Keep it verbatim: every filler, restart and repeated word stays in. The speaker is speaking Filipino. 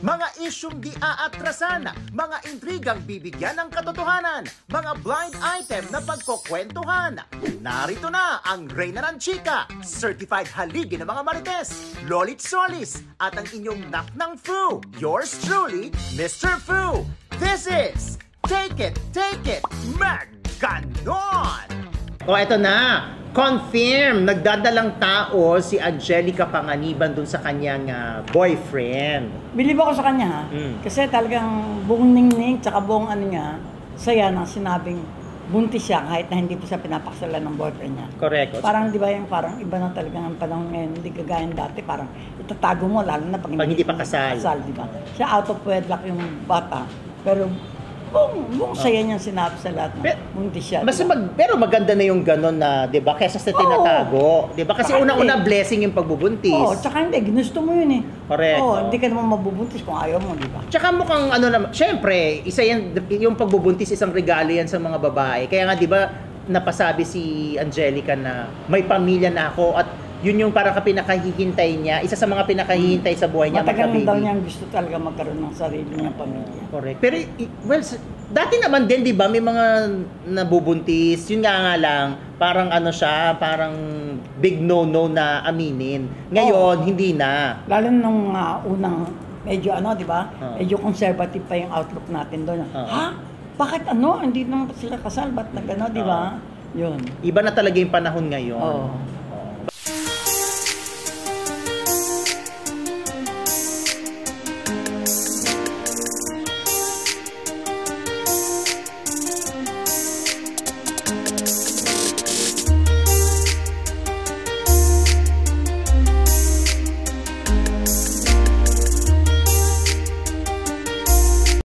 Mga isyung di aatrasan, mga intrigang bibigyan ng katotohanan, mga blind item na pagkukwentuhan. Narito na ang Reyna ng Chika, certified haligi ng mga marites, Lolit Solis, at ang inyong nak ng Fu, yours truly, Mister Fu. This is Take It, Take It, Maganon! O eto na, confirm, nagdadalang tao si Angelica Panganiban dun sa kanyang uh, boyfriend. Bilib ako sa kanya ha, Mm. kasi talagang buong ningning, tsaka buong ano niya, saya na sinabing buntis siya kahit na hindi po siya pinapakasalan ng boyfriend niya. Correct. Parang di ba yung parang iba na talaga ang panahon ngayon, hindi kagaya ng dati, parang itatago mo lalo na pag, Pag hindi pa kasal. kasal, di ba? Siya out of wedlock yung bata, pero buong, buong saya niyang sinabi sa lahat na Pero- buntis siya. Mas di ba? mag, pero maganda na yung ganun na, 'di ba? Kaysa sa tinatago, 'di ba? Kasi Saka una-una hindi. blessing yung pagbubuntis. Oo, tsaka hindi, ginusto mo yun eh. Correct. Oo, Oo. hindi ka naman mabubuntis kung ayaw mo, di ba? Tsaka mukhang ano naman, syempre, isa yan, yung pagbubuntis isang regalo yan sa mga babae. Kaya nga 'di ba, napasabi si Angelica na may pamilya na ako at yun yung parang pinakahihintay niya, isa sa mga pinakahihintay sa buhay niya, Matagal na magka-baby. daw niyang gusto talaga magkaroon ng sarili niyang pamilya. Correct. Pero, i- well, s- dati naman din, di ba, may mga nabubuntis. Yun nga nga lang, parang ano siya, parang big no-no na aminin. Ngayon, hindi na. Lalo nung ah, unang medyo ano, di ba? Oo. Medyo conservative pa yung outlook natin doon. Oo. Ha? Bakit ano? Hindi naman pa sila kasal? Ba't nag ano, di ba? Yun. Iba na talaga yung panahon ngayon. Oo.